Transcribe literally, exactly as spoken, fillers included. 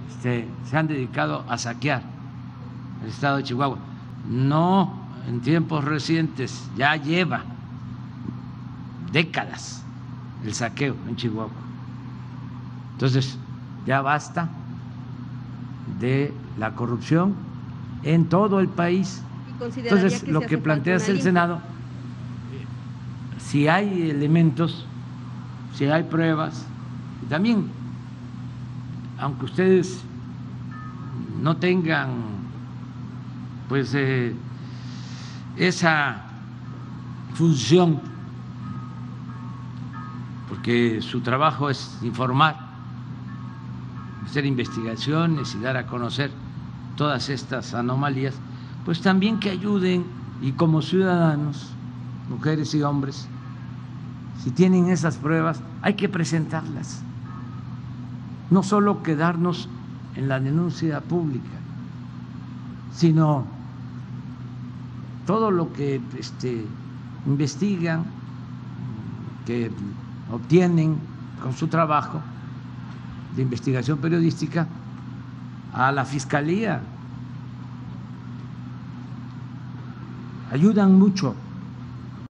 este, se han dedicado a saquear el estado de Chihuahua. No en tiempos recientes, ya lleva décadas el saqueo en Chihuahua. Entonces, ya basta de la corrupción en todo el país. Entonces, lo que plantea el Senado, si hay elementos, si hay pruebas, también, aunque ustedes no tengan pues eh, esa función, porque su trabajo es informar, hacer investigaciones y dar a conocer todas estas anomalías, pues también que ayuden, y como ciudadanos, mujeres y hombres, si tienen esas pruebas, hay que presentarlas, no solo quedarnos en la denuncia pública, sino todo lo que este, investigan, que obtienen con su trabajo de investigación periodística, a la Fiscalía. Ayudan mucho